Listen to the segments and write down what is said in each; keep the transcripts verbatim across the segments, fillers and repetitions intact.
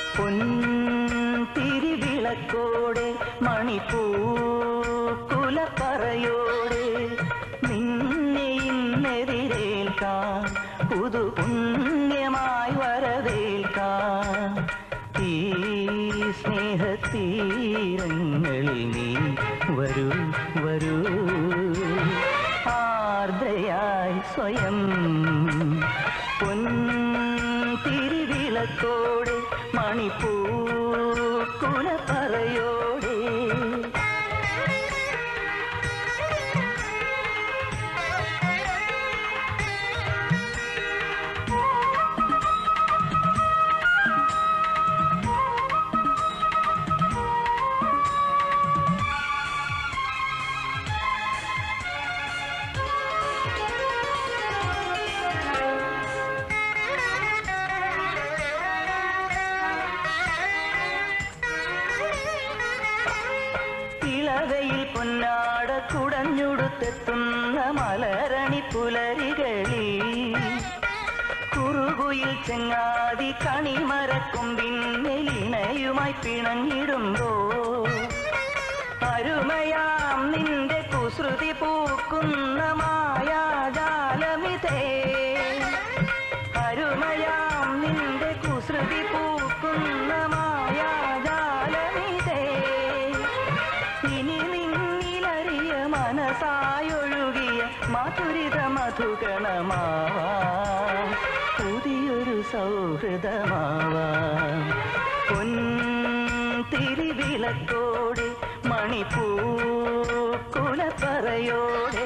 പൊൻതിരിവിളക്കോടെ മണിപ്പൂക്കുലപ്പറയോടെ നിന്നെ ഇന്നെതിരേൽക്കാൻ പുതു പുണ്യമായി വരവേൽക്കാൻ ഈ സ്നേഹത്തീരങ്ങളിൽ നീ വരൂ വരൂ ആർദ്രയായി സ്വയം പൊൻതിരിവിളക്കോടെ മണിപ്പൂക്കുലപ്പറയോടെ ഇളവയിൽ പൊന്നാട കുടഞ്ഞുടുത്തെത്തുന്ന മലരണി പുലരികളിൽ കുറുകുയിൽ ചെങ്ങാതി കണിമരക്കൊമ്പിൻ മെലിനയുമായി പിണഞ്ഞിടുമ്പോ അരുമയാം നിന്റെ കുസൃതി പൂക്കുന്ന മായാജാലമിതേ അരുമയാം നിന്റെ കുസൃതി പൂക്കുന്ന മായാജാലമിതേ ഇനി നിന്നിലറിയ മനസായൊഴുകിയ മധുരിത മധുഗണമാവാം പുതിയൊരു സൗഹൃദമാവാം പൊൻതിരിവിളക്കോടെ മണിപ്പൂക്കുലപ്പറയോടെ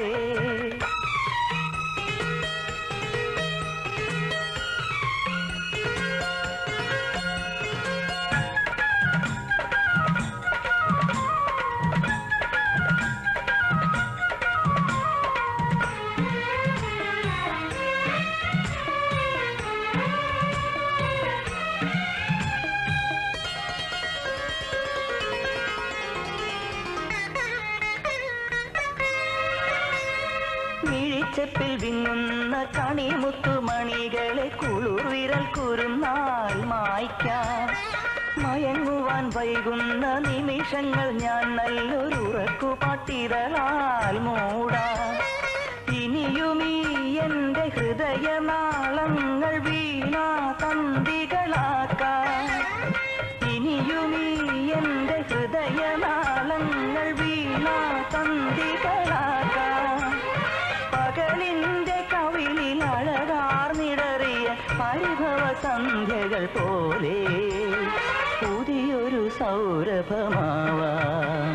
മിഴിച്ചെപ്പിൽ വിങ്ങുന്ന കണിമുത്തുമണികളെ കുളിർവിരൽ കുരുന്നാൽ മായ്ക്കാം മയങ്ങുവാൻ വൈകുന്ന നിമിഷങ്ങൾ ഞാൻ നല്ലൊരു ഉറക്കുപാട്ടിരളാൽ മൂടാം ഇനിയുമീ എൻ്റെ ഹൃദയനാളങ്ങൾ വീണാ തന്തികളാക്കാം ഇനിയുമീ എൻ്റെ ഹൃദയനാളങ്ങൾ വീണാ തന്തികളാക്കാം പകലിന്റെ കവിളിൽ അഴകാർന്നിടറിയ പരിഭവ സന്ധ്യകൾ പോലെ പുതിയൊരു സൗരഭമാവാം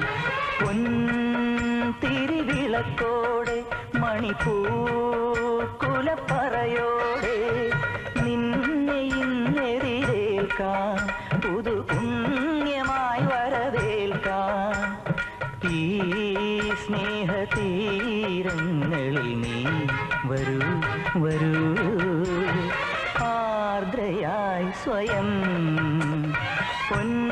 പൊൻതിരിവിളക്കോടെ മണിപ്പൂക്കുലപ്പറയോടെ നിന്നെ ഇന്നെതിരേൽക്കാൻ പുതു പുണ്യമായി വരവേൽക്കാൻ ഈ സ്നേഹതീരങ്ങളിൽ നീ വരൂ വരൂ ആർദ്രയായി സ്വയം പൊൻ